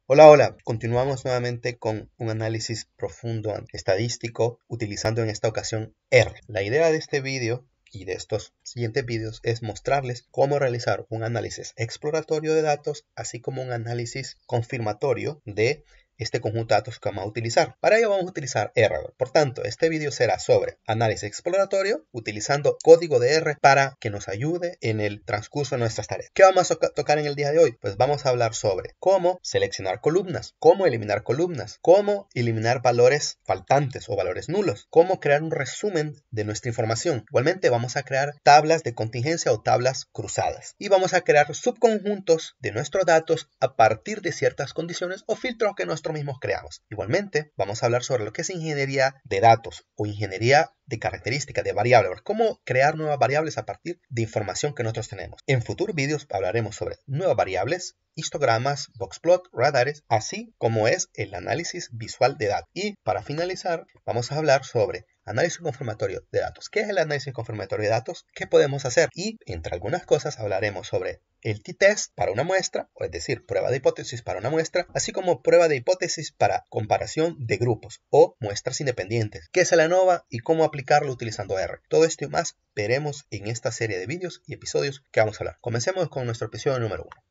Hola, hola. Continuamos nuevamente con un análisis profundo estadístico utilizando en esta ocasión R. La idea de este vídeo y de estos siguientes vídeos es mostrarles cómo realizar un análisis exploratorio de datos, así como un análisis confirmatorio de este conjunto de datos que vamos a utilizar. Para ello vamos a utilizar R. Por tanto, este vídeo será sobre análisis exploratorio utilizando código de R para que nos ayude en el transcurso de nuestras tareas. ¿Qué vamos a tocar en el día de hoy? Pues vamos a hablar sobre cómo seleccionar columnas, cómo eliminar valores faltantes o valores nulos, cómo crear un resumen de nuestra información. Igualmente vamos a crear tablas de contingencia o tablas cruzadas y vamos a crear subconjuntos de nuestros datos a partir de ciertas condiciones o filtros que nosotros mismos creamos. Igualmente vamos a hablar sobre lo que es ingeniería de datos o ingeniería de características de variables, cómo crear nuevas variables a partir de información que nosotros tenemos. En futuros vídeos hablaremos sobre nuevas variables, histogramas, boxplot, radares, así como es el análisis visual de datos. Y para finalizar, vamos a hablar sobre análisis confirmatorio de datos. ¿Qué es el análisis confirmatorio de datos? ¿Qué podemos hacer? Y entre algunas cosas hablaremos sobre el t-test para una muestra, es decir, prueba de hipótesis para una muestra, así como prueba de hipótesis para comparación de grupos o muestras independientes. ¿Qué es el ANOVA y cómo aplicarlo utilizando R? Todo esto y más veremos en esta serie de vídeos y episodios que vamos a hablar. Comencemos con nuestro episodio número 1.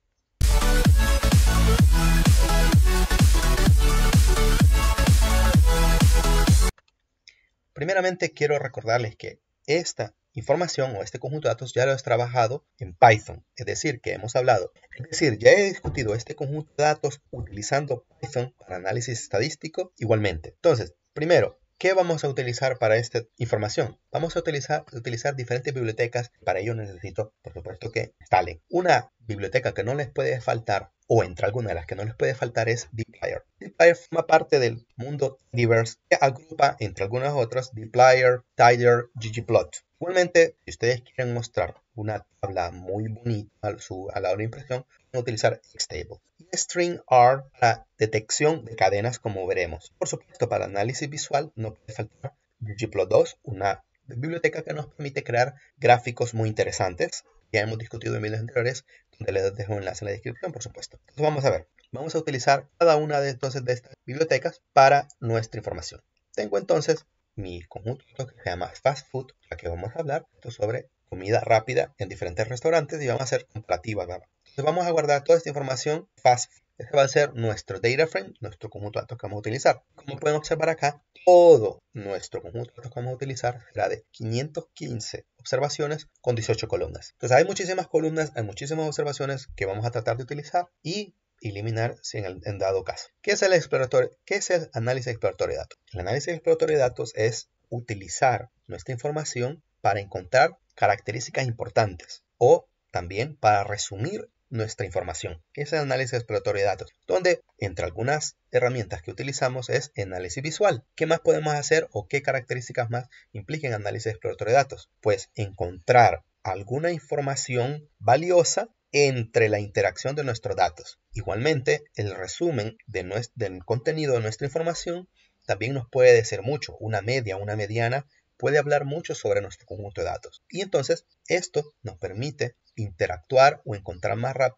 Primeramente quiero recordarles que esta información o este conjunto de datos ya lo he trabajado en Python, es decir, que hemos hablado. Es decir, ya he discutido este conjunto de datos utilizando Python para análisis estadístico igualmente. Entonces, primero, ¿qué vamos a utilizar para esta información? Vamos a utilizar diferentes bibliotecas. Para ello necesito, por supuesto, que instalen. Una biblioteca que no les puede faltar, o entre algunas de las que no les puede faltar, es dplyr. Dplyr forma parte del mundo Tidyverse, que agrupa entre algunas otras dplyr, tidyr, ggplot. Igualmente, si ustedes quieren mostrar una tabla muy bonita a la hora de impresión, pueden utilizar xtable. Y string R para detección de cadenas, como veremos. Por supuesto, para análisis visual no puede faltar ggplot2, una biblioteca que nos permite crear gráficos muy interesantes. Ya hemos discutido en videos anteriores, donde les dejo un enlace en la descripción, por supuesto. Entonces vamos a ver. Vamos a utilizar cada una de estas bibliotecas para nuestra información. Tengo entonces mi conjunto que se llama Fast Food, ya que vamos a hablar sobre comida rápida en diferentes restaurantes y vamos a hacer comparativas. Entonces vamos a guardar toda esta información Fast Food. Este va a ser nuestro data frame, nuestro conjunto de datos que vamos a utilizar. Como pueden observar acá, todo nuestro conjunto de datos que vamos a utilizar será de 515 observaciones con 18 columnas. Entonces hay muchísimas columnas, hay muchísimas observaciones que vamos a tratar de utilizar y eliminar en dado caso. ¿Qué es el análisis exploratorio de datos? El análisis exploratorio de datos es utilizar nuestra información para encontrar características importantes o también para resumir nuestra información. Es el análisis exploratorio de datos, donde entre algunas herramientas que utilizamos es análisis visual. ¿Qué más podemos hacer o qué características más implican análisis exploratorio de datos? Pues encontrar alguna información valiosa entre la interacción de nuestros datos. Igualmente, el resumen del contenido de nuestra información también nos puede decir mucho. Una media, una mediana puede hablar mucho sobre nuestro conjunto de datos. Y entonces esto nos permite interactuar o encontrar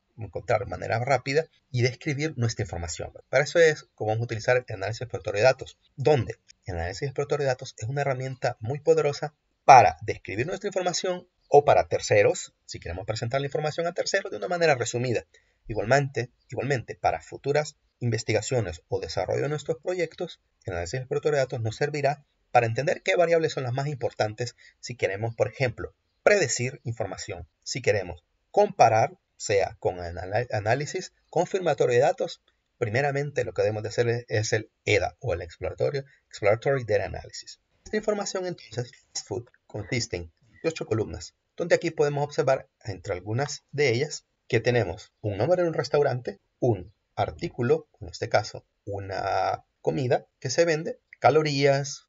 de manera rápida y describir nuestra información. Para eso es como vamos a utilizar el análisis exploratorio de datos, donde el análisis exploratorio de datos es una herramienta muy poderosa para describir nuestra información o para terceros, si queremos presentar la información a terceros de una manera resumida. Igualmente, para futuras investigaciones o desarrollo de nuestros proyectos, el análisis exploratorio de datos nos servirá para entender qué variables son las más importantes si queremos, por ejemplo, predecir información. Si queremos comparar, sea con análisis confirmatorio de datos, primeramente lo que debemos de hacer es el EDA o el Exploratory Data Analysis. Esta información entonces, Fast Food, consiste en 18 columnas, donde aquí podemos observar entre algunas de ellas que tenemos un nombre de un restaurante, un artículo, en este caso una comida que se vende, calorías,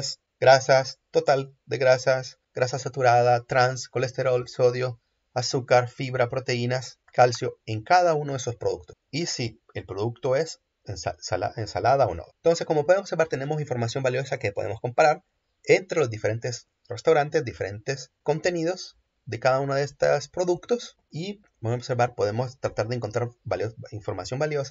grasas, total de grasas, grasa saturada, trans, colesterol, sodio, azúcar, fibra, proteínas, calcio en cada uno de esos productos. Y si el producto es ensalada o no. Entonces, como podemos observar, tenemos información valiosa que podemos comparar entre los diferentes restaurantes, diferentes contenidos de cada uno de estos productos y podemos observar, podemos tratar de encontrar información valiosa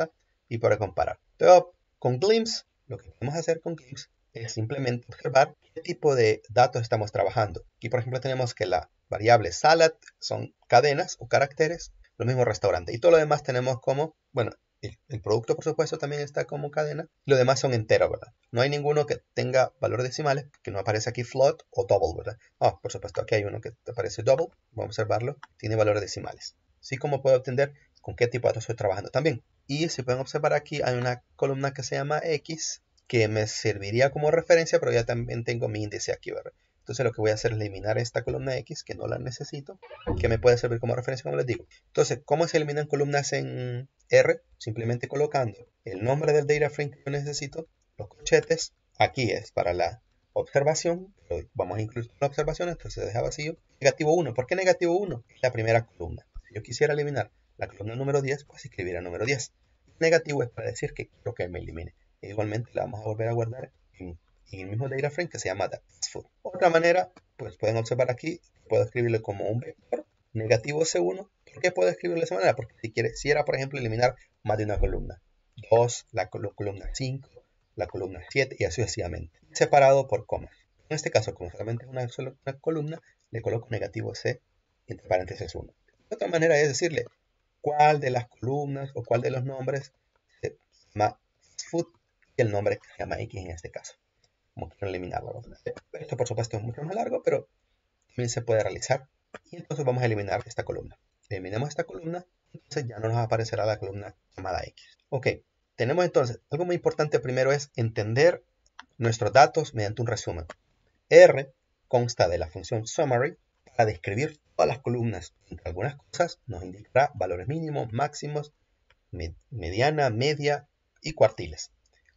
y poder comparar. Entonces, con Glimpse, lo que podemos hacer con Glimpse es simplemente observar qué tipo de datos estamos trabajando. Aquí, por ejemplo, tenemos que la variable salad son cadenas o caracteres, lo mismo restaurante. Y todo lo demás tenemos como, bueno, el producto, por supuesto, también está como cadena. Lo demás son enteros, ¿verdad? No hay ninguno que tenga valores decimales, que no aparece aquí float o double, ¿verdad? Por supuesto, aquí hay uno que aparece double. Vamos a observarlo. Tiene valores decimales. Así como puedo obtener con qué tipo de datos estoy trabajando también. Y si pueden observar aquí, hay una columna que se llama X, que me serviría como referencia, pero ya también tengo mi índice aquí, ¿verdad? Entonces lo que voy a hacer es eliminar esta columna X, que no la necesito, que me puede servir como referencia, como les digo. Entonces, ¿cómo se eliminan columnas en R? Simplemente colocando el nombre del data frame que yo necesito, los corchetes, aquí es para la observación, pero vamos a incluir la observación, entonces se deja vacío. Negativo 1, ¿por qué negativo 1? Es la primera columna. Si yo quisiera eliminar la columna número 10, pues escribiría número 10. Negativo es para decir que quiero que me elimine. E igualmente la vamos a volver a guardar en el mismo data frame que se llama fastfood. Otra manera, pues pueden observar aquí, puedo escribirle como un vector negativo C1. ¿Por qué puedo escribirlo de esa manera? Porque si quisiera, por ejemplo, eliminar más de una columna. 2, la columna 5, la columna 7 y así sucesivamente. Separado por comas. En este caso, como solamente es una sola columna, le coloco negativo C entre paréntesis 1. Otra manera es decirle cuál de las columnas o cuál de los nombres se llama fastfood y el nombre que se llama X en este caso. Como quiero eliminarlo. Esto por supuesto es mucho más largo, pero también se puede realizar. Y entonces vamos a eliminar esta columna. Eliminamos esta columna, entonces ya no nos aparecerá la columna llamada X. Ok, tenemos entonces, algo muy importante primero es entender nuestros datos mediante un resumen. R consta de la función summary para describir todas las columnas. Entre algunas cosas nos indicará valores mínimos, máximos, mediana, media y cuartiles.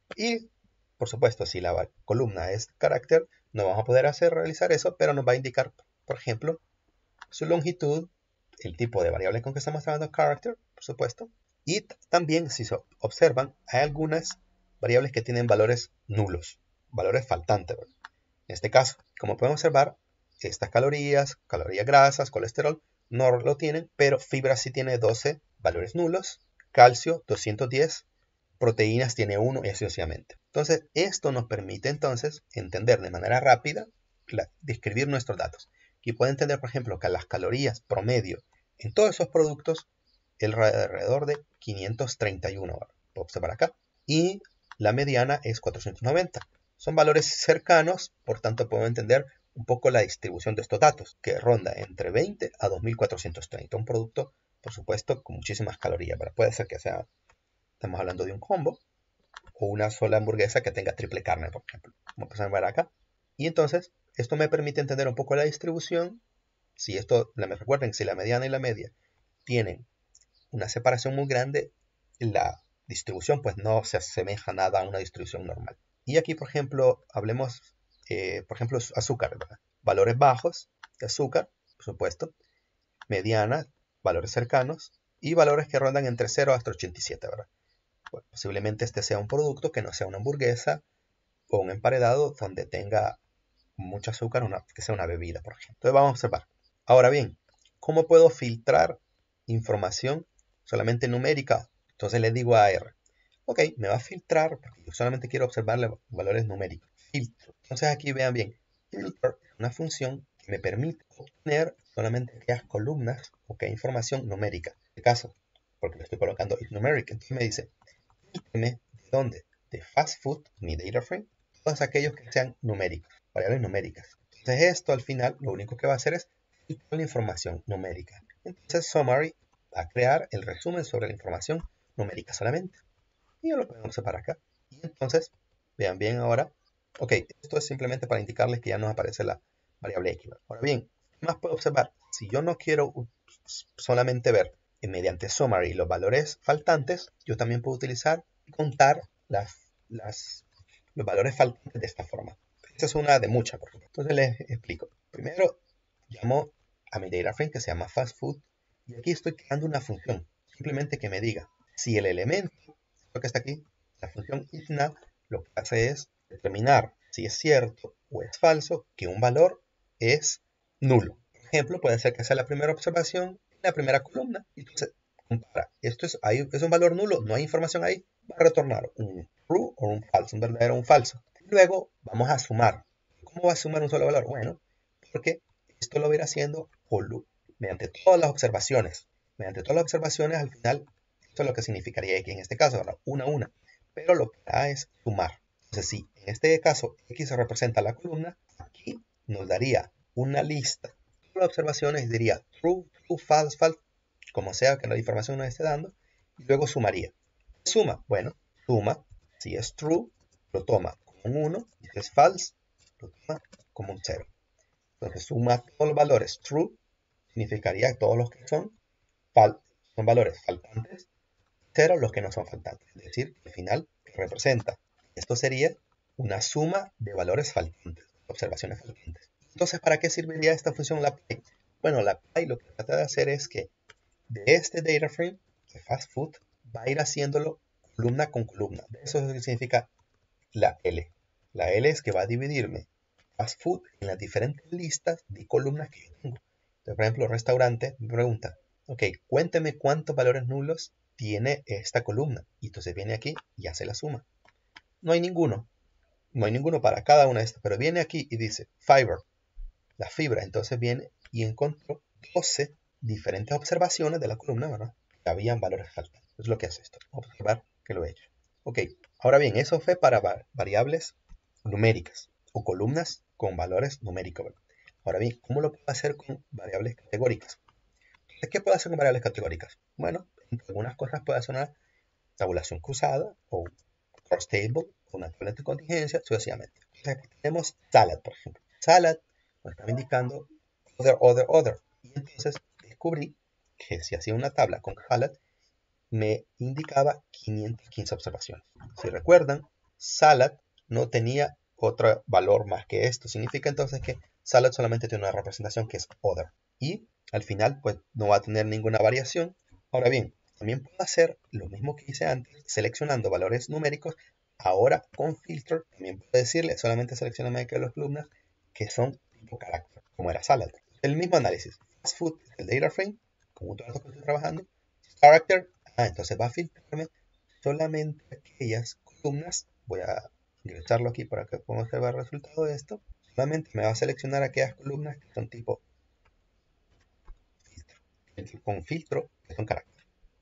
Y por supuesto, si la columna es carácter, no vamos a poder realizar eso, pero nos va a indicar, por ejemplo, su longitud, el tipo de variable con que estamos trabajando, character, por supuesto. Y también, si se observan, hay algunas variables que tienen valores nulos, valores faltantes, ¿verdad? En este caso, como pueden observar, estas calorías grasas, colesterol, no lo tienen, pero fibra sí tiene 12 valores nulos, calcio 210, proteínas tiene 1 y así sucesivamente. Entonces, esto nos permite entonces entender de manera rápida, describir nuestros datos. Aquí puede entender, por ejemplo, que las calorías promedio en todos esos productos es alrededor de 531, puedo observar acá, y la mediana es 490. Son valores cercanos, por tanto puedo entender un poco la distribución de estos datos, que ronda entre 20 a 2430. Un producto, por supuesto, con muchísimas calorías, ¿verdad? Puede ser que sea, estamos hablando de un combo, o una sola hamburguesa que tenga triple carne, por ejemplo, como pueden ver acá. Y entonces, esto me permite entender un poco la distribución. Si esto, recuerden, si la mediana y la media tienen una separación muy grande, la distribución pues no se asemeja nada a una distribución normal. Y aquí, por ejemplo, hablemos, por ejemplo, azúcar, ¿verdad? Valores bajos de azúcar, por supuesto, mediana, valores cercanos, y valores que rondan entre 0 hasta 87, ¿verdad? Bueno, posiblemente este sea un producto que no sea una hamburguesa o un emparedado donde tenga mucho azúcar, que sea una bebida, por ejemplo. Entonces vamos a observar. Ahora bien, ¿cómo puedo filtrar información solamente numérica? Entonces le digo a R, ok, me va a filtrar, porque yo solamente quiero observarle valores numéricos. Filtro. Entonces aquí vean bien, filter es una función que me permite obtener solamente aquellas columnas o aquella información numérica. En este caso, porque le estoy colocando is numeric, entonces me dice, ¿de dónde? De fast food, mi data frame, todos aquellos que sean numéricos, variables numéricas. Entonces esto al final lo único que va a hacer es filtrar la información numérica. Entonces summary va a crear el resumen sobre la información numérica solamente. Y ya lo podemos observar acá. Y entonces, vean bien ahora, ok, esto es simplemente para indicarles que ya nos aparece la variable X. Ahora bien, ¿qué más puedo observar? Si yo no quiero solamente ver mediante summary los valores faltantes, yo también puedo utilizar y contar los valores faltantes de esta forma. Esta es una de muchas, por ejemplo. Entonces les explico. Primero, llamo a mi data frame que se llama fast food y aquí estoy creando una función. Simplemente que me diga si el elemento, lo que está aquí, la función isNav, lo que hace es determinar si es cierto o es falso que un valor es nulo. Por ejemplo, puede ser que sea la primera observación en la primera columna. Entonces, compara. Esto es un valor nulo, no hay información ahí. va a retornar un true o un false, un verdadero o un falso. Luego vamos a sumar. ¿Cómo va a sumar un solo valor? Bueno, porque esto lo va a ir haciendo mediante todas las observaciones. Mediante todas las observaciones, al final, esto es lo que significaría X en este caso, ¿verdad? Una a una. Pero lo que hará es sumar. Entonces, si en este caso X representa la columna, aquí nos daría una lista de todas las observaciones y diría true, true, false, false, como sea que la información nos esté dando, y luego sumaría. Suma, bueno, suma, si es true, lo toma como un 1, y si es false, lo toma como un 0. Entonces suma todos los valores true, significaría que todos los que son valores faltantes, 0 los que no son faltantes, es decir, al final representa. Esto sería una suma de valores faltantes, observaciones faltantes. Entonces, ¿para qué serviría esta función lapply? Bueno, lapply lo que trata de hacer es que de este data frame, de fast food, va a ir haciéndolo columna con columna. Eso es lo que significa la L. La L es que va a dividirme fast food en las diferentes listas de columnas que yo tengo. Entonces, por ejemplo, restaurante me pregunta, ok, cuénteme cuántos valores nulos tiene esta columna. Y entonces viene aquí y hace la suma. No hay ninguno. No hay ninguno para cada una de estas, pero viene aquí y dice fiber, la fibra. Entonces viene y encontró 12 diferentes observaciones de la columna, ¿verdad? Que habían valores faltantes. Es lo que hace esto. Vamos a observar que lo he hecho. Ok, ahora bien, eso fue para variables numéricas o columnas con valores numéricos, ¿verdad? Ahora bien, ¿cómo lo puedo hacer con variables categóricas? Entonces, ¿qué puedo hacer con variables categóricas? Bueno, entre algunas cosas puede hacer una tabulación cruzada o cross table o una tabla de contingencia, sucesivamente. Entonces, aquí tenemos salad, por ejemplo. Salad nos estaba indicando other. Y entonces descubrí que si hacía una tabla con salad, me indicaba 515 observaciones. Si recuerdan, salad no tenía otro valor más que esto. Significa entonces que salad solamente tiene una representación que es other. Y al final, pues no va a tener ninguna variación. Ahora bien, también puedo hacer lo mismo que hice antes, seleccionando valores numéricos. Ahora con filter, también puedo decirle, solamente seleccioname aquellas las columnas que son tipo carácter, como era salad. El mismo análisis. Fast food, el data frame, como todo esto que estoy trabajando. Character, entonces va a filtrarme solamente aquellas columnas. Voy a ingresarlo aquí para que podamos observar el resultado de esto. Solamente me va a seleccionar aquellas columnas que son tipo filtro, con filtro, que son carácter.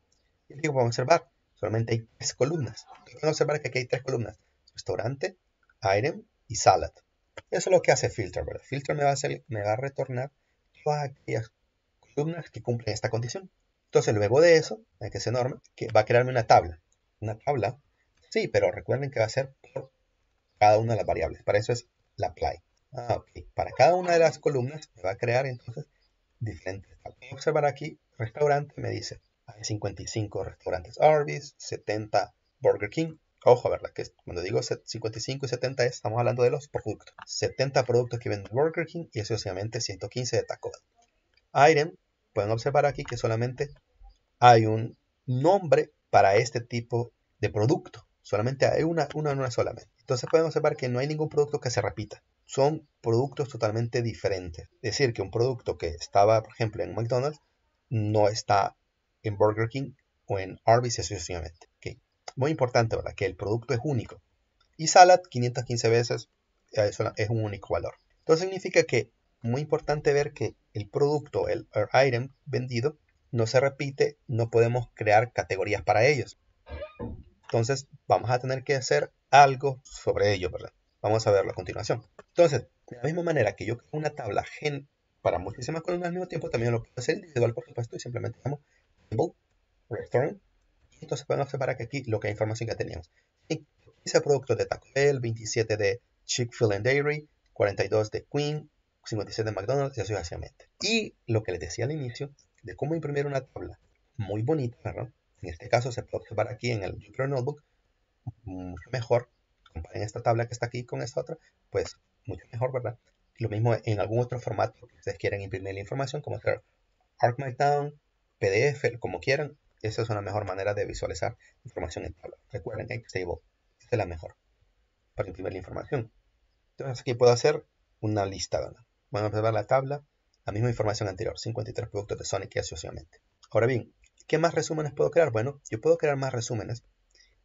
Y aquí podemos observar, solamente hay 3 columnas. Podemos observar que aquí hay 3 columnas: restaurante, item y salad. Eso es lo que hace filter, ¿verdad? Filter me va a retornar todas aquellas columnas que cumplen esta condición. Entonces, luego de eso, hay que es enorme, que va a crearme una tabla. Una tabla, sí, pero recuerden que va a ser por cada una de las variables. Para eso es la apply. Ok. Para cada una de las columnas me va a crear entonces diferentes tablas. Voy a observar aquí, restaurante, me dice, hay 55 restaurantes Arby's, 70 Burger King. Ojo, ¿verdad? Que cuando digo 55 y 70 estamos hablando de los productos. 70 productos que venden Burger King y sucesivamente 115 de Taco Bell. Item, pueden observar aquí que solamente hay un nombre para este tipo de producto. Solamente hay una solamente. Entonces pueden observar que no hay ningún producto que se repita. Son productos totalmente diferentes. Es decir, que un producto que estaba, por ejemplo, en McDonald's, no está en Burger King o en Arby's sucesivamente. Okay. Muy importante, ¿verdad? Que el producto es único. Y salad 515 veces es un único valor. Entonces significa que muy importante ver que el producto, el item vendido, no se repite, no podemos crear categorías para ellos. Entonces vamos a tener que hacer algo sobre ello, ¿verdad? Vamos a verlo a continuación. Entonces, de la misma manera que yo creo una tabla gen para muchísimas columnas al mismo tiempo, también lo puedo hacer individual, por supuesto, y simplemente damos table, restaurant, y entonces podemos observar que aquí lo que hay información que teníamos. Y dice productos de Taco Bell, 27 de Chick-fil-A and Dairy, 42 de Queen, 57 de McDonald's y así sucesivamente. Y lo que les decía al inicio, de cómo imprimir una tabla muy bonita, ¿verdad? En este caso se puede observar aquí en el Jupyter Notebook, mucho mejor. Comparen esta tabla que está aquí con esta otra, pues mucho mejor, ¿verdad? Lo mismo en algún otro formato que ustedes quieran imprimir la información, como hacer ArcMarkdown, PDF, como quieran. Esa es una mejor manera de visualizar información en tabla. Recuerden, Xtable, esta es la mejor para imprimir la información. Entonces aquí puedo hacer una lista, ¿verdad? Van a observar la tabla, la misma información anterior, 53 productos de Sonic y asociadamente. Ahora bien, ¿qué más resúmenes puedo crear? Bueno, yo puedo crear más resúmenes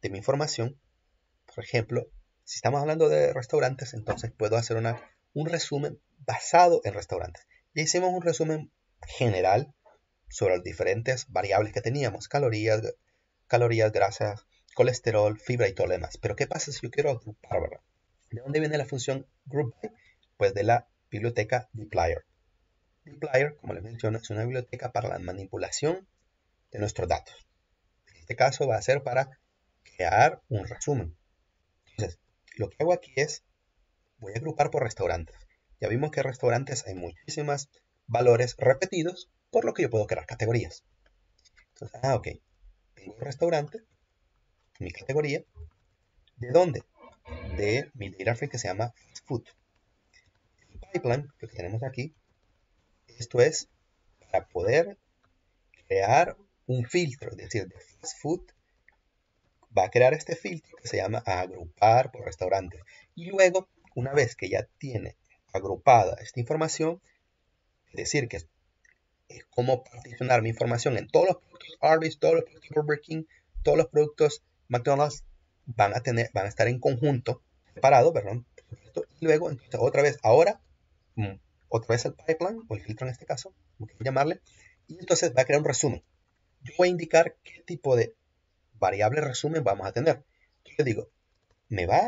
de mi información. Por ejemplo, si estamos hablando de restaurantes, entonces puedo hacer un resumen basado en restaurantes. Ya hicimos un resumen general sobre las diferentes variables que teníamos: calorías, grasas, colesterol, fibra y todo lo demás. Pero ¿qué pasa si yo quiero agrupar, verdad? ¿De dónde viene la función group by? Pues de la biblioteca dplyr. Dplyr, como les menciono, es una biblioteca para la manipulación de nuestros datos. En este caso va a ser para crear un resumen. Entonces, lo que hago aquí es, voy a agrupar por restaurantes. Ya vimos que en restaurantes hay muchísimos valores repetidos, por lo que yo puedo crear categorías. Entonces, ok, tengo un restaurante, mi categoría. ¿De dónde? De mi data frame que se llama fast food. El pipeline que tenemos aquí, esto es para poder crear un filtro, es decir, de fast food va a crear este filtro que se llama agrupar por restaurantes. Y luego, una vez que ya tiene agrupada esta información, es decir, que es cómo particionar mi información en todos los productos Arby's, todos los productos Burger King, todos los productos McDonald's, van a estar en conjunto, separados, perdón. Y luego, entonces, otra vez, ahora, otra vez el pipeline, o el filtro en este caso, como quieran llamarle, y entonces va a crear un resumen. Yo voy a indicar qué tipo de variable resumen vamos a tener. Yo digo, me va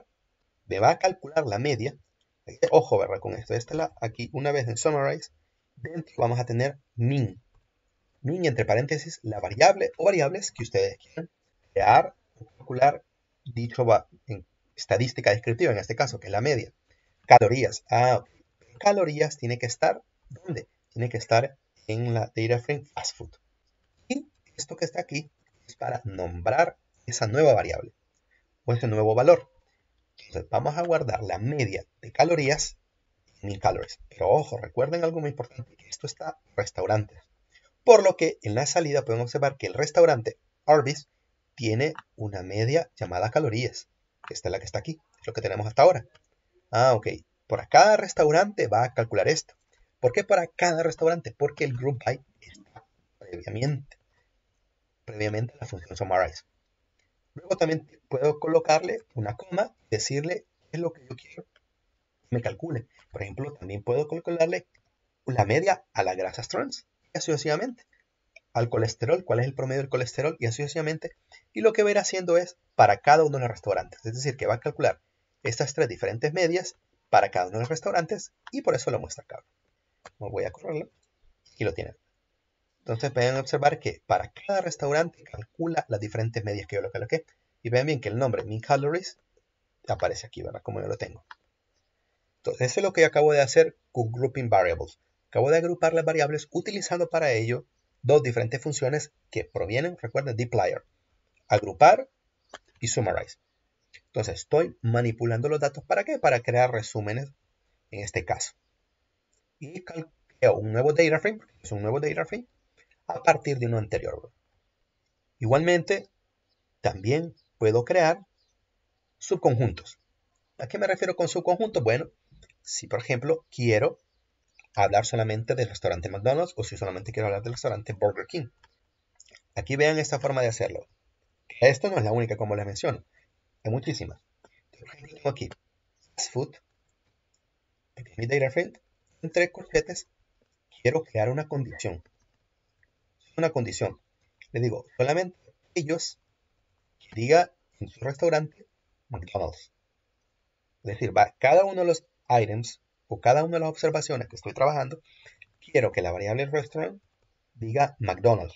a calcular la media. Ojo, ¿verdad? Con esto. Aquí, una vez en Summarize, dentro vamos a tener min. Min, entre paréntesis, la variable o variables que ustedes quieran crear o calcular, dicho en estadística descriptiva, en este caso, que es la media. Calorías. Calorías tiene que estar, ¿dónde? Tiene que estar en la data frame fast food. Y esto que está aquí es para nombrar esa nueva variable o ese nuevo valor. Entonces vamos a guardar la media de calorías en 1000 calories. Pero ojo, recuerden algo muy importante, que esto está en restaurantes. Por lo que en la salida pueden observar que el restaurante Arby's tiene una media llamada calorías. Esta es la que está aquí, es lo que tenemos hasta ahora. Ok, por cada restaurante va a calcular esto. ¿Por qué para cada restaurante? Porque el group by está previamente a la función summarize. Luego también puedo colocarle una coma, decirle qué es lo que yo quiero que me calcule. Por ejemplo, también puedo calcularle la media a las grasas trans, y así sucesivamente. Al colesterol, cuál es el promedio del colesterol, y así sucesivamente. Y lo que va a ir haciendo es para cada uno de los restaurantes. Es decir, que va a calcular estas tres diferentes medias para cada uno de los restaurantes, y por eso lo muestra acá. Voy a correrlo y lo tienen. Entonces pueden observar que para cada restaurante calcula las diferentes medias que yo lo coloqué. Y vean bien que el nombre min calories aparece aquí, ¿verdad? Como yo lo tengo. Entonces eso es lo que yo acabo de hacer con grouping variables. Acabo de agrupar las variables utilizando para ello dos diferentes funciones que provienen, recuerden, dplyr. Agrupar y summarize. Entonces estoy manipulando los datos, ¿para qué? Para crear resúmenes en este caso. Y creo un nuevo data frame, es un nuevo data frame, a partir de uno anterior. Igualmente, también puedo crear subconjuntos. ¿A qué me refiero con subconjuntos? Bueno, si por ejemplo quiero hablar solamente del restaurante McDonald's o si solamente quiero hablar del restaurante Burger King. Aquí vean esta forma de hacerlo. Esto no es la única, como les menciono. Hay muchísimas. Por ejemplo, tengo aquí fast food, porque es mi data frame, entre corchetes, quiero crear una condición. Una condición. Le digo, solamente ellos que diga en su restaurante McDonald's. Es decir, cada uno de los items o cada una de las observaciones que estoy trabajando, quiero que la variable restaurant diga McDonald's.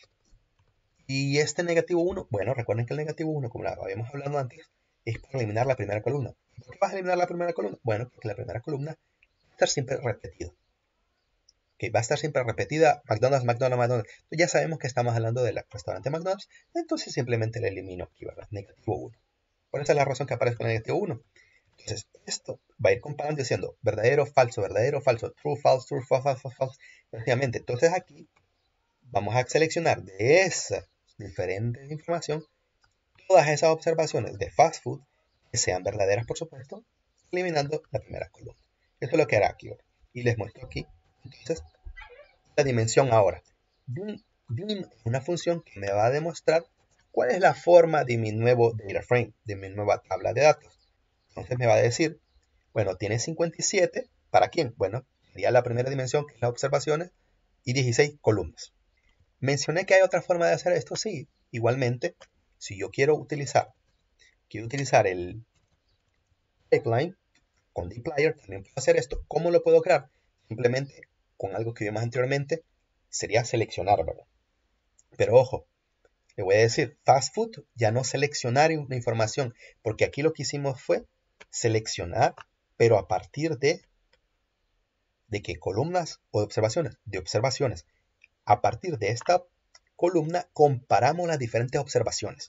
Y este negativo 1, bueno, recuerden que el negativo 1, como habíamos hablado antes, es para eliminar la primera columna. ¿Por qué vas a eliminar la primera columna? Bueno, porque la primera columna va a estar siempre repetida. Que va a estar siempre repetida McDonald's, McDonald's, McDonald's. Entonces ya sabemos que estamos hablando del restaurante McDonald's, entonces simplemente le elimino aquí, ¿verdad? Negativo 1. Por esa es la razón que aparece con el negativo 1. Entonces, esto va a ir comparando diciendo verdadero, falso, true, false, false, efectivamente. Entonces aquí vamos a seleccionar de esa diferente información todas esas observaciones de fast food que sean verdaderas, por supuesto, eliminando la primera columna. Esto es lo que hará aquí. Y les muestro aquí, entonces, la dimensión ahora. Dim es una función que me va a demostrar ¿cuál es la forma de mi nuevo data frame, de mi nueva tabla de datos? Entonces me va a decir, bueno, tiene 57, ¿para quién? Bueno, sería la primera dimensión, que es las observaciones, y 16 columnas. Mencioné que hay otra forma de hacer esto, sí. Igualmente, si yo quiero utilizar el pipeline con dplyr, también puedo hacer esto. ¿Cómo lo puedo crear? Simplemente con algo que vimos anteriormente, sería seleccionar, ¿verdad? Pero ojo, le voy a decir, fast food, ya no seleccionar una información, porque aquí lo que hicimos fue seleccionar, pero a partir de qué columnas o de observaciones, A partir de esta columna comparamos las diferentes observaciones.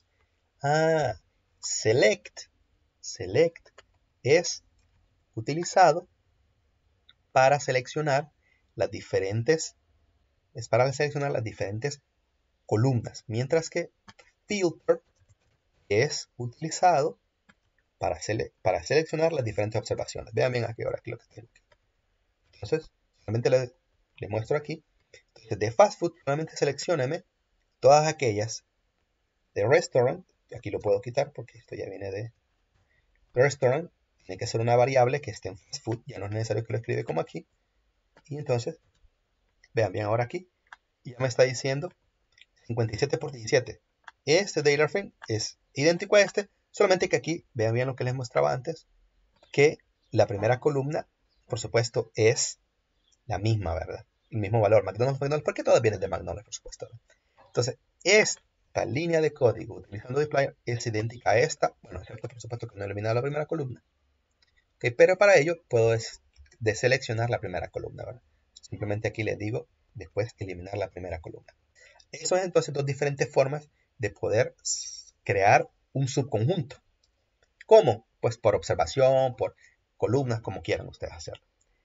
Select es utilizado para seleccionar las diferentes columnas, mientras que filter es utilizado para seleccionar las diferentes observaciones. Vean bien aquí ahora aquí lo que tengo. Entonces, solamente le muestro aquí. Entonces, de fast food, solamente seleccióneme todas aquellas de restaurant. Aquí lo puedo quitar porque esto ya viene de restaurant. Tiene que ser una variable que esté en fast food. Ya no es necesario que lo escriba como aquí. Y entonces, vean bien ahora aquí. Ya me está diciendo 57 por 17. Este data frame es idéntico a este, solamente que aquí, vean bien lo que les mostraba antes, que la primera columna, por supuesto, es la misma, ¿verdad? El mismo valor, McDonald's, porque todo viene de McDonald's, por supuesto. Entonces, esta línea de código utilizando dplyr es idéntica a esta. Bueno, excepto por supuesto que no he eliminado la primera columna. Okay, pero para ello puedo deseleccionar la primera columna, ¿verdad? Simplemente aquí le digo, después eliminar la primera columna. Eso es entonces dos diferentes formas de poder crear un subconjunto. ¿Cómo? Pues por observación, por columnas, como quieran ustedes hacerlo.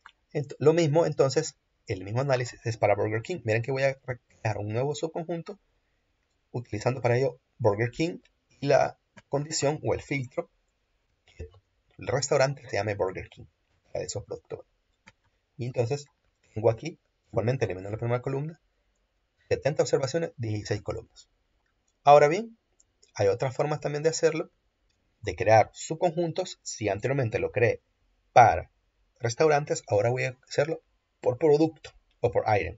Lo mismo entonces, el mismo análisis es para Burger King. Miren que voy a crear un nuevo subconjunto utilizando para ello Burger King y la condición o el filtro que el restaurante se llame Burger King para esos productos. Y entonces tengo aquí, igualmente elimino la primera columna, 70 observaciones, 16 columnas. Ahora bien, hay otras formas también de hacerlo, de crear subconjuntos. Si anteriormente lo creé para restaurantes, ahora voy a hacerlo por producto o por item.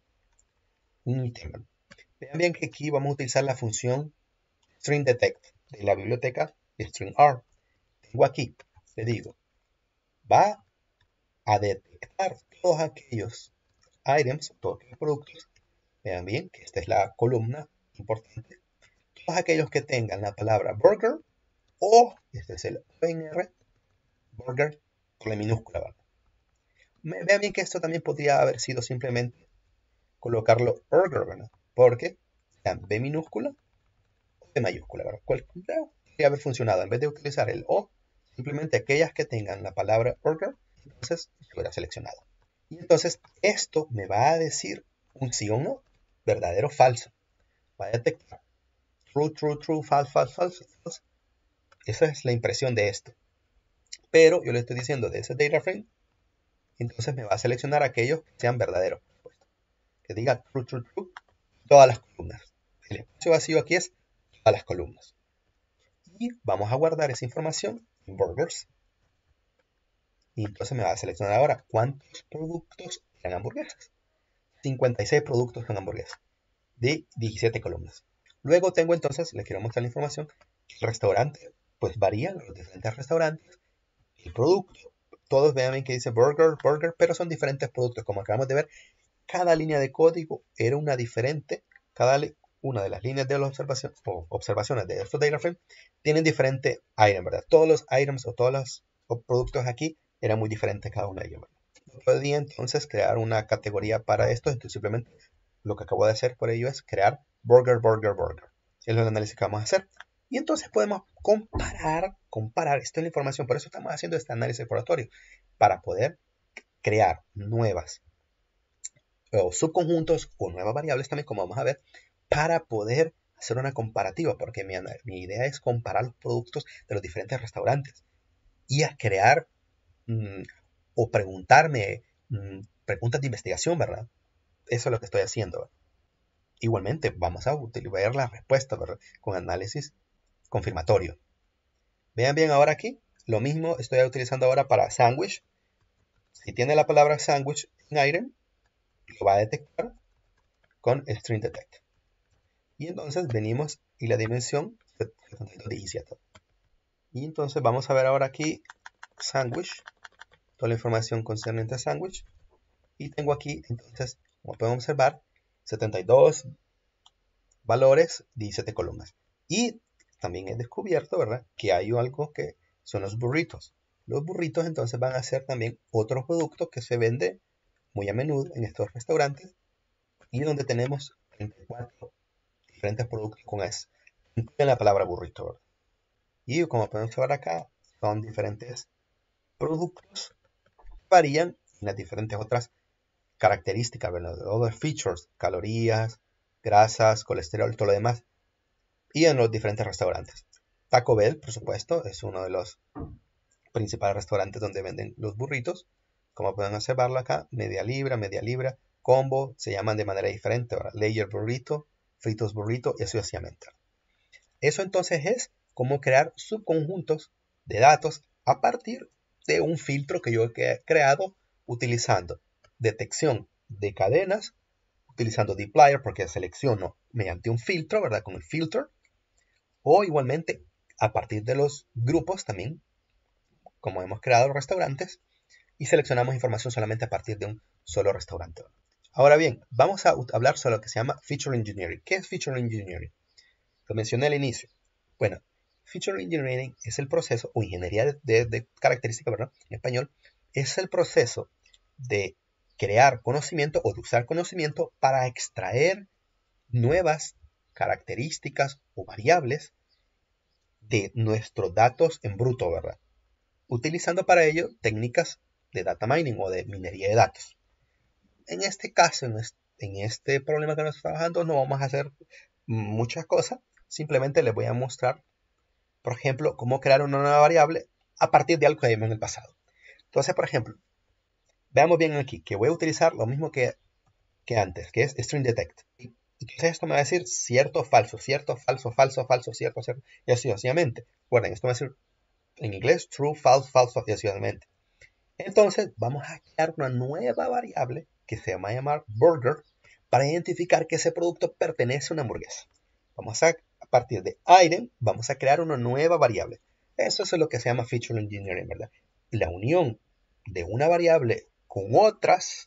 Un ítem. Vean bien que aquí vamos a utilizar la función string_detect de la biblioteca string_r. Tengo aquí, le digo, va a detectar todos aquellos items, todos aquellos productos. Vean bien que esta es la columna importante. Todos aquellos que tengan la palabra burger o, este es el ONR, burger con la minúscula, ¿verdad? Vean bien que esto también podría haber sido simplemente colocarlo burger, ¿verdad? Porque sean B minúscula o B mayúscula, ¿verdad? Cualquiera podría haber funcionado. En vez de utilizar el O, simplemente aquellas que tengan la palabra burger, entonces se hubiera seleccionado. Y entonces esto me va a decir un sí o no, verdadero o falso. Va a detectar true, true, true, false, false, false, false. Esa es la impresión de esto. Pero yo le estoy diciendo de ese data frame, entonces me va a seleccionar aquellos que sean verdaderos. Que diga true, true, true, todas las columnas. El espacio vacío aquí es todas las columnas. Y vamos a guardar esa información en burgers. Y entonces me va a seleccionar ahora cuántos productos eran hamburguesas. 56 productos son hamburguesas de 17 columnas. Luego tengo entonces, les quiero mostrar la información, que el restaurante, pues varían los diferentes restaurantes, el producto, todos vean bien que dice burger, burger, pero son diferentes productos, como acabamos de ver, cada línea de código era una diferente, cada una de las líneas de las observaciones de estos data frame tienen diferente item, ¿verdad? Todos los items o todos los productos aquí eran muy diferentes cada uno de ellos, ¿verdad? Yo podía entonces crear una categoría para esto, entonces simplemente lo que acabo de hacer por ello es crear burger, burger, burger. Es el análisis que vamos a hacer. Y entonces podemos comparar, esto es la información, por eso estamos haciendo este análisis exploratorio, para poder crear nuevas o subconjuntos o nuevas variables también, como vamos a ver, para poder hacer una comparativa, porque mi idea es comparar los productos de los diferentes restaurantes y a crear o preguntarme preguntas de investigación, ¿verdad? Eso es lo que estoy haciendo. igualmente vamos a ver la respuesta, ¿verdad? Con análisis confirmatorio. Vean bien ahora aquí, lo mismo estoy utilizando ahora para sandwich. Si tiene la palabra sandwich en item, lo va a detectar con string detect. Y entonces venimos y la dimensión 17. Y entonces vamos a ver ahora aquí sandwich, toda la información concerniente a sandwich. Y tengo aquí, entonces, como pueden observar, 72 valores, 17 columnas. Y también he descubierto, ¿verdad?, que hay algo que son los burritos. Los burritos entonces van a ser también otro producto que se vende muy a menudo en estos restaurantes y donde tenemos 34 diferentes productos con S. Incluyen la palabra burrito, ¿verdad? Y como pueden observar acá, son diferentes productos que varían en las diferentes otras características, ¿verdad? Other features, calorías, grasas, colesterol, todo lo demás. Y en los diferentes restaurantes. Taco Bell, por supuesto, es uno de los principales restaurantes donde venden los burritos. Como pueden observarlo acá, media libra, combo, se llaman de manera diferente, ¿verdad? Layer burrito, fritos burrito y sucesivamente. Eso entonces es cómo crear subconjuntos de datos a partir de un filtro que yo he creado utilizando detección de cadenas, utilizando dplyr porque selecciono mediante un filtro, ¿verdad? Con el filter. O igualmente, a partir de los grupos también, como hemos creado restaurantes, y seleccionamos información solamente a partir de un solo restaurante. Ahora bien, vamos a hablar sobre lo que se llama Feature Engineering. ¿Qué es Feature Engineering? Lo mencioné al inicio. Bueno, Feature Engineering es el proceso, o ingeniería de característica, ¿verdad? En español, es el proceso de crear conocimiento o de usar conocimiento para extraer nuevas características o variables de nuestros datos en bruto, ¿verdad? Utilizando para ello técnicas de data mining o de minería de datos. En este caso, en este problema que estamos trabajando, no vamos a hacer muchas cosas. Simplemente les voy a mostrar, por ejemplo, cómo crear una nueva variable a partir de algo que vimos en el pasado. Entonces, por ejemplo, veamos bien aquí que voy a utilizar lo mismo que antes, que es string detect. Entonces esto me va a decir cierto, falso, cierto, falso, falso, falso, cierto, cierto, y así sucesivamente. Recuerden, esto va a decir en inglés true, false, falso, y así sucesivamente. Entonces vamos a crear una nueva variable que se va a llamar burger para identificar que ese producto pertenece a una hamburguesa. Vamos a partir de item, vamos a crear una nueva variable. Eso es lo que se llama feature engineering, ¿verdad? La unión de una variable con otras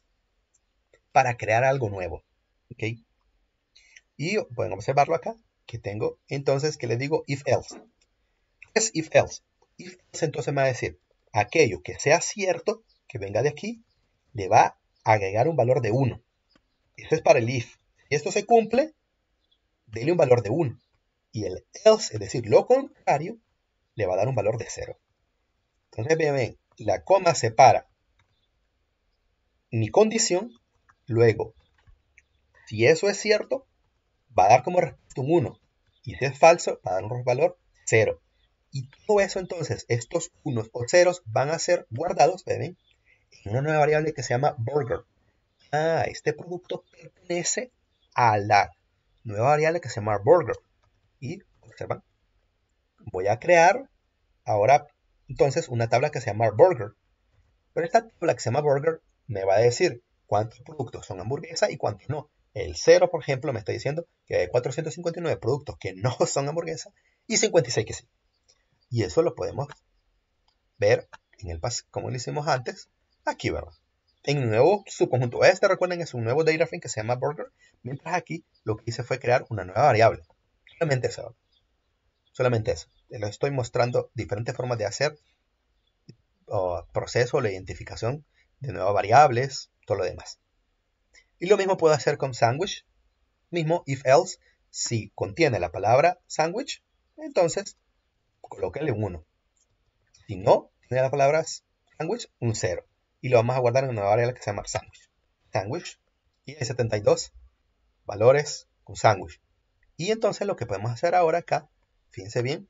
para crear algo nuevo. ¿Ok? Y pueden observarlo acá, que tengo entonces que le digo if else. ¿Qué es if else? If else entonces me va a decir aquello que sea cierto, que venga de aquí, le va a agregar un valor de 1. Eso es para el if. Si esto se cumple, dele un valor de 1. Y el else, es decir, lo contrario, le va a dar un valor de 0. Entonces, ven, la coma separa mi condición, luego, si eso es cierto, va a dar como respuesta un 1. Y si es falso, va a dar un valor 0. Y todo eso entonces, estos unos o ceros van a ser guardados, ven, en una nueva variable que se llama burger. Este producto pertenece a la nueva variable que se llama burger. Y observan, voy a crear ahora entonces una tabla que se llama burger. Pero esta tabla que se llama burger me va a decir cuántos productos son hamburguesa y cuántos no. El 0, por ejemplo, me está diciendo que hay 459 productos que no son hamburguesa y 56 que sí. Y eso lo podemos ver en el como lo hicimos antes, aquí, ¿verdad? En un nuevo subconjunto. Recuerden, es un nuevo data frame que se llama burger, mientras aquí lo que hice fue crear una nueva variable. Solamente eso. Solamente eso. Les estoy mostrando diferentes formas de hacer proceso, la identificación de nuevas variables, todo lo demás. Y lo mismo puedo hacer con sandwich. Mismo if else, si contiene la palabra sandwich, entonces colóquenle un 1. Si no tiene la palabra sandwich, un 0. Y lo vamos a guardar en una variable que se llama sandwich. Sandwich. Y hay 72 valores con sandwich. Y entonces lo que podemos hacer ahora acá, fíjense bien.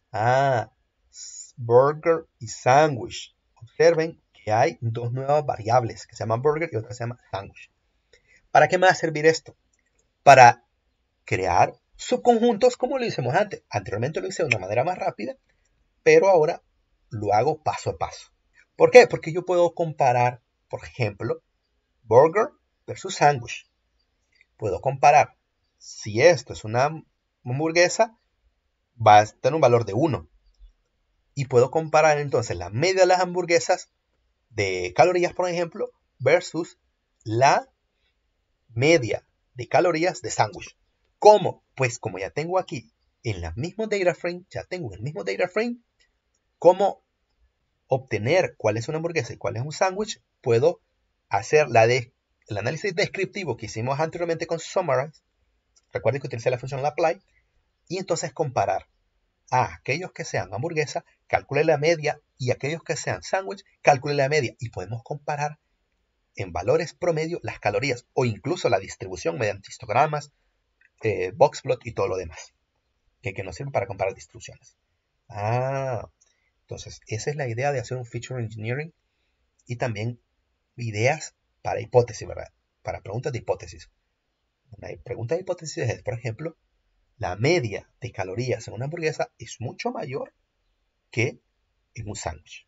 Burger y sandwich. Observen que hay dos nuevas variables que se llaman burger y otra se llama sandwich. ¿Para qué me va a servir esto? Para crear subconjuntos como lo hicimos antes. Anteriormente lo hice de una manera más rápida, pero ahora lo hago paso a paso. ¿Por qué? Porque yo puedo comparar, por ejemplo, burger versus sándwich. Puedo comparar si esto es una hamburguesa, va a tener un valor de 1. Y puedo comparar entonces la media de las hamburguesas de calorías, por ejemplo, versus la media de calorías de sándwich. ¿Cómo? Pues como ya tengo aquí en el mismo data frame, cómo obtener cuál es una hamburguesa y cuál es un sándwich, puedo hacer el análisis descriptivo que hicimos anteriormente con Summarize. Recuerden que utilicé la función apply y entonces comparar a aquellos que sean hamburguesa, calcule la media, y aquellos que sean sándwich, calcule la media. Y podemos comparar en valores promedio las calorías o incluso la distribución mediante histogramas, boxplot y todo lo demás que nos sirve para comparar distribuciones. Entonces esa es la idea de hacer un feature engineering y también ideas para hipótesis, ¿verdad? Para preguntas de hipótesis. Una pregunta de hipótesis es, por ejemplo, la media de calorías en una hamburguesa es mucho mayor que en un sándwich.